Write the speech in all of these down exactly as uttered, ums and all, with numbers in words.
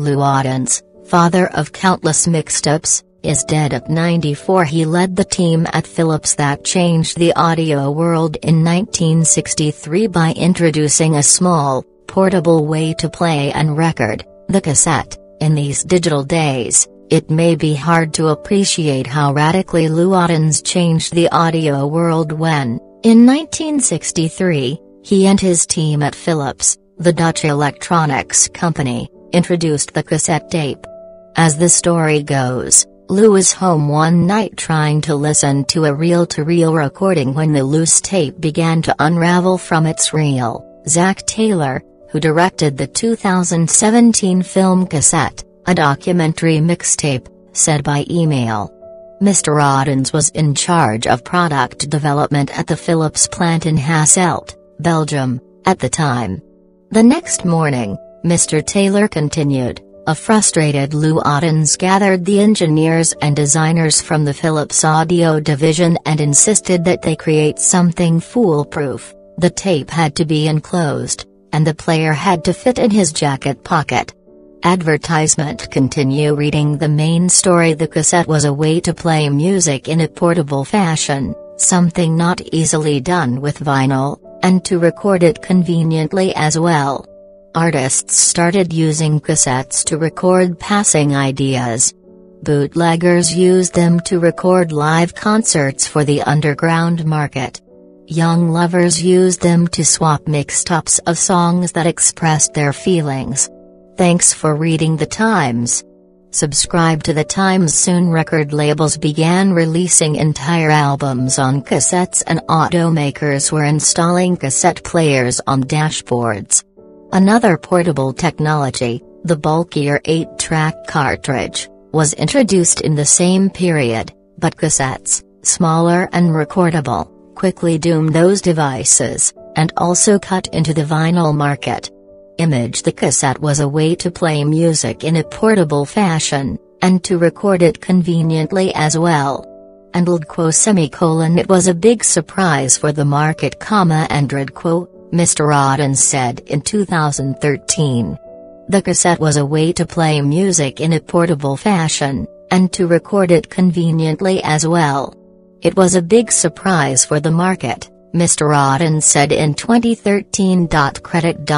Lou Ottens, father of countless mixtapes, is dead at ninety-four. He led the team at Philips that changed the audio world in nineteen sixty-three by introducing a small, portable way to play and record, the cassette. In these digital days, it may be hard to appreciate how radically Lou Ottens changed the audio world when, in nineteen sixty-three, he and his team at Philips, the Dutch electronics company, introduced the cassette tape. As the story goes, Lou was home one night trying to listen to a reel-to-reel recording when the loose tape began to unravel from its reel. Zach Taylor, who directed the two thousand seventeen film Cassette, a documentary mixtape, said by email. Mister Ottens was in charge of product development at the Philips plant in Hasselt, Belgium, at the time. The next morning, Mister Taylor continued, a frustrated Lou Ottens gathered the engineers and designers from the Philips audio division and insisted that they create something foolproof. The tape had to be enclosed, and the player had to fit in his jacket pocket. Advertisement. Continue reading the main story. The cassette was a way to play music in a portable fashion, something not easily done with vinyl, and to record it conveniently as well. Artists started using cassettes to record passing ideas. Bootleggers used them to record live concerts for the underground market. Young lovers used them to swap mixtapes of songs that expressed their feelings. Thanks for reading The Times. Subscribe to The Times soon. Record labels began releasing entire albums on cassettes and automakers were installing cassette players on dashboards. Another portable technology, the bulkier eight track cartridge, was introduced in the same period, but cassettes, smaller and recordable, quickly doomed those devices, and also cut into the vinyl market. Image. The cassette was a way to play music in a portable fashion, and to record it conveniently as well. And semicolon it was a big surprise for the market, comma and quote, Mister Ottens said in two thousand thirteen. The cassette was a way to play music in a portable fashion, and to record it conveniently as well. It was a big surprise for the market, Mister Ottens said in twenty thirteen. Credit.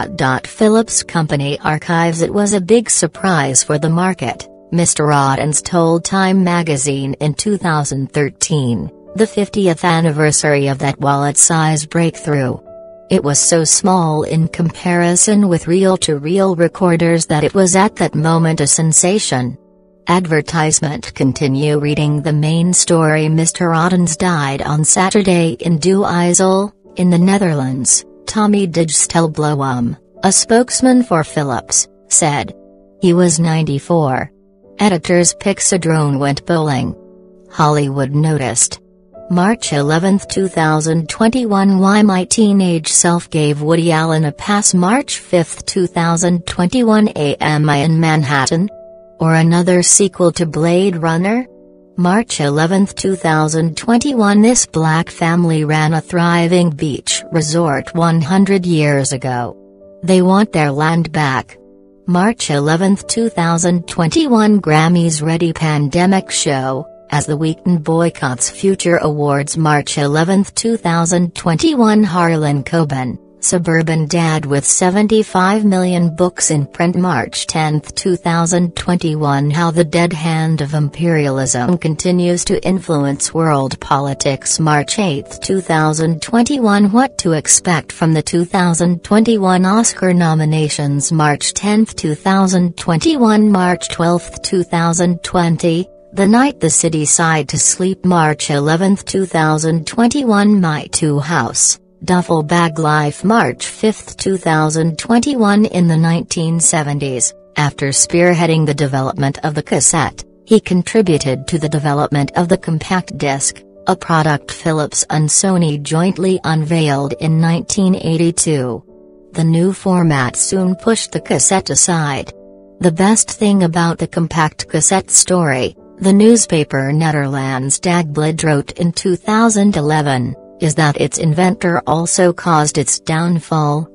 Philips Company Archives. It was a big surprise for the market, Mister Ottens told Time magazine in two thousand thirteen, the fiftieth anniversary of that wallet-size breakthrough. It was so small in comparison with reel-to-reel recorders that it was at that moment a sensation. Advertisement. Continue reading the main story. Mister Ottens died on Saturday in De IJssel, in the Netherlands, Tommy Dijsselbloem, a spokesman for Philips, said. He was ninety-four. Editors. Pixadrone went bowling. Hollywood noticed. March eleventh two thousand twenty-one. Why my teenage self gave Woody Allen a pass. March fifth two thousand twenty-one. Am I in Manhattan? Or another sequel to Blade Runner? March eleventh two thousand twenty-one. This black family ran a thriving beach resort one hundred years ago. They want their land back. March eleventh two thousand twenty-one. Grammys ready pandemic show, as the weekend boycotts future awards. March eleventh two thousand twenty-one. Harlan Coben, suburban dad with seventy-five million books in print. March tenth two thousand twenty-one. How the dead hand of imperialism continues to influence world politics. March eighth two thousand twenty-one. What to expect from the two thousand twenty-one Oscar nominations. March tenth two thousand twenty-one. March twelfth two thousand twenty. The night the city sighed to sleep. March eleventh two thousand twenty-one. My Two House, Duffel Bag Life. March fifth two thousand twenty-one. In the nineteen seventies, after spearheading the development of the cassette, he contributed to the development of the compact disc, a product Philips and Sony jointly unveiled in nineteen eighty-two. The new format soon pushed the cassette aside. The best thing about the compact cassette story, the newspaper Nederlands Dagblad wrote in two thousand eleven, is that its inventor also caused its downfall.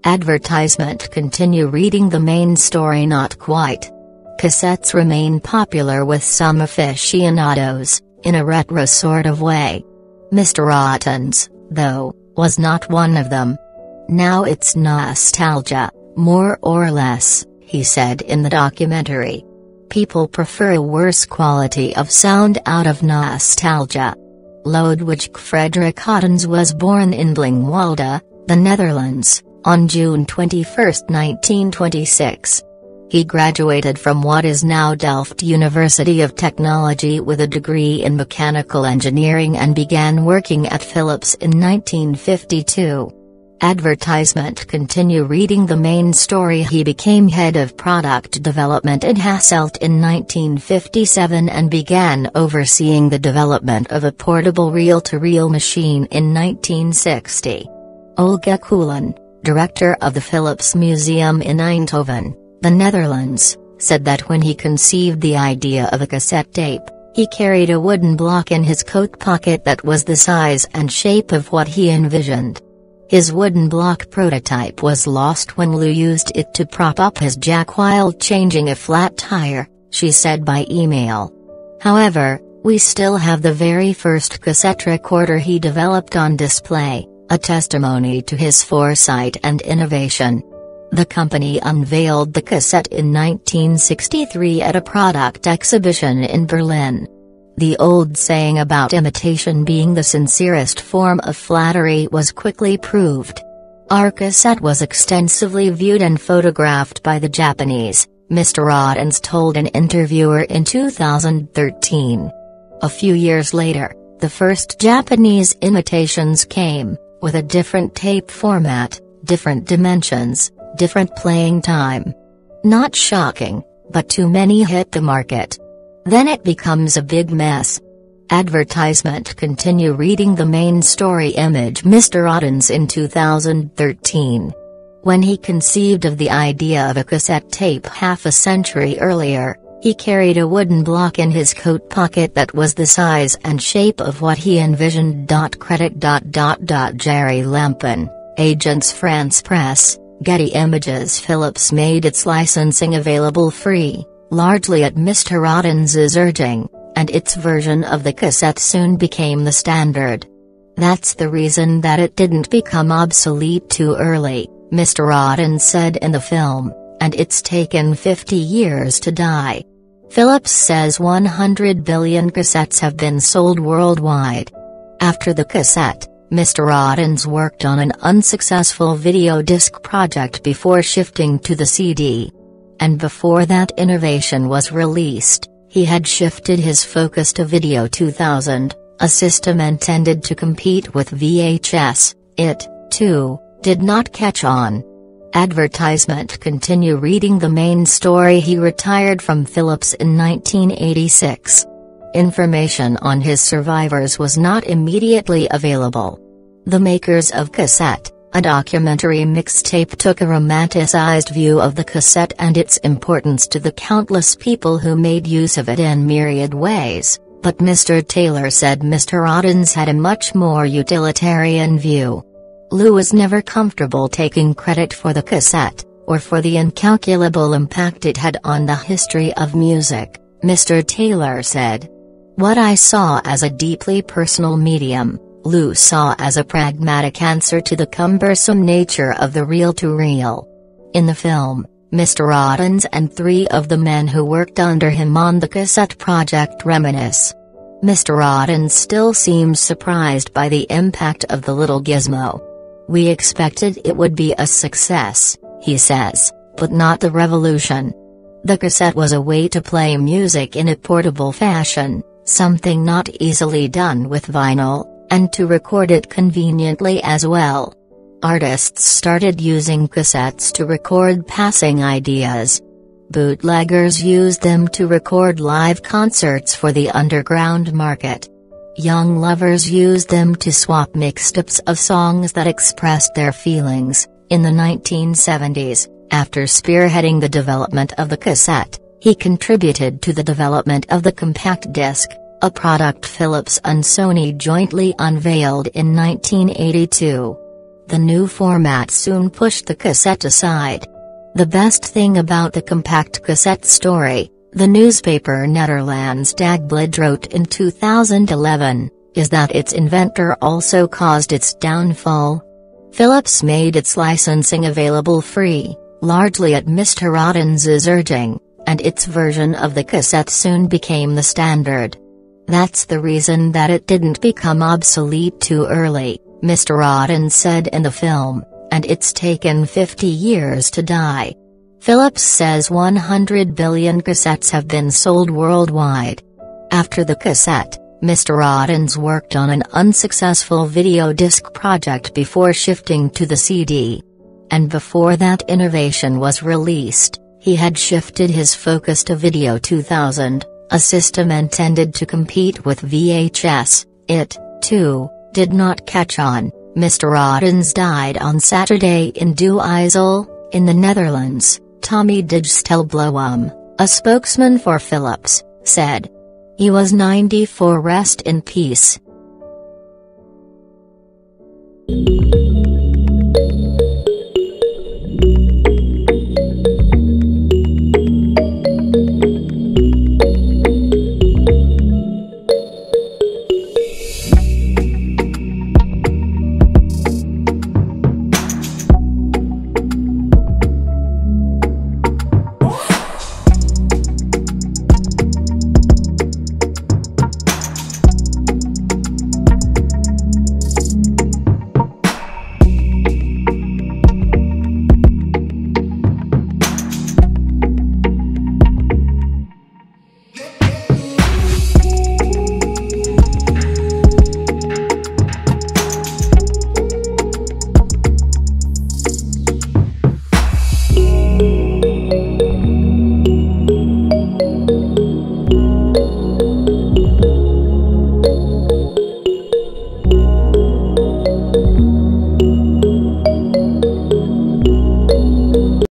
Advertisement. Continue reading the main story. Not quite. Cassettes remain popular with some aficionados, in a retro sort of way. Mister Ottens, though, was not one of them. Now it's nostalgia, more or less, he said in the documentary. People prefer a worse quality of sound out of nostalgia. Ludwig Frederick Ottens was born in Blingwalde, the Netherlands, on June twenty-first, nineteen twenty-six. He graduated from what is now Delft University of Technology with a degree in mechanical engineering and began working at Philips in nineteen fifty-two. Advertisement. Continue reading the main story. He became head of product development at Hasselt in nineteen fifty-seven and began overseeing the development of a portable reel-to-reel machine in nineteen sixty. Olga Kulen, director of the Philips Museum in Eindhoven, the Netherlands, said that when he conceived the idea of a cassette tape, he carried a wooden block in his coat pocket that was the size and shape of what he envisioned. His wooden block prototype was lost when Lou used it to prop up his jack while changing a flat tire, she said by email. However, we still have the very first cassette recorder he developed on display, a testimony to his foresight and innovation. The company unveiled the cassette in nineteen sixty-three at a product exhibition in Berlin. The old saying about imitation being the sincerest form of flattery was quickly proved. Our cassette was extensively viewed and photographed by the Japanese, Mister Ottens told an interviewer in two thousand thirteen. A few years later, the first Japanese imitations came, with a different tape format, different dimensions, different playing time. Not shocking, but too many hit the market. Then it becomes a big mess. Advertisement. Continue reading the main story. Image. Mister Ottens in two thousand thirteen. When he conceived of the idea of a cassette tape half a century earlier, he carried a wooden block in his coat pocket that was the size and shape of what he envisioned. Credit. Jerry Lempen, Agence France Presse, Getty Images. Philips made its licensing available free, largely at Mister Ottens's urging, and its version of the cassette soon became the standard. That's the reason that it didn't become obsolete too early, Mister Ottens said in the film, and it's taken fifty years to die. Philips says one hundred billion cassettes have been sold worldwide. After the cassette, Mister Ottens worked on an unsuccessful video disc project before shifting to the C D. And before that innovation was released, he had shifted his focus to Video two thousand, a system intended to compete with V H S. It, too, did not catch on. Advertisement. Continue reading the main story. He retired from Philips in nineteen eighty-six. Information on his survivors was not immediately available. The makers of Cassette, a documentary mixtape, took a romanticized view of the cassette and its importance to the countless people who made use of it in myriad ways, but Mister Taylor said Mister Ottens had a much more utilitarian view. Lou was never comfortable taking credit for the cassette, or for the incalculable impact it had on the history of music, Mister Taylor said. What I saw as a deeply personal medium, Lou saw as a pragmatic answer to the cumbersome nature of the reel-to-reel. In the film, Mister Ottens and three of the men who worked under him on the cassette project reminisce. Mister Ottens still seems surprised by the impact of the little gizmo. We expected it would be a success, he says, but not the revolution. The cassette was a way to play music in a portable fashion, something not easily done with vinyl, and to record it conveniently as well. Artists started using cassettes to record passing ideas. Bootleggers used them to record live concerts for the underground market. Young lovers used them to swap mixtapes of songs that expressed their feelings. In the nineteen seventies, after spearheading the development of the cassette, he contributed to the development of the compact disc, a product Philips and Sony jointly unveiled in nineteen eighty-two. the new format soon pushed the cassette aside. The best thing about the compact cassette story, the newspaper Nederlands Dagblad wrote in two thousand eleven, is that its inventor also caused its downfall. Philips made its licensing available free, largely at Mister Ottens's urging, and its version of the cassette soon became the standard. That's the reason that it didn't become obsolete too early, Mister Ottens said in the film, and it's taken fifty years to die. Philips says one hundred billion cassettes have been sold worldwide. After the cassette, Mister Ottens worked on an unsuccessful video disc project before shifting to the C D. And before that innovation was released, he had shifted his focus to Video two thousand, a system intended to compete with V H S. It, too, did not catch on. Mister Ottens died on Saturday in De IJssel, in the Netherlands, Tommy Digstelbloem, a spokesman for Philips, said. He was ninety-four. Rest in peace.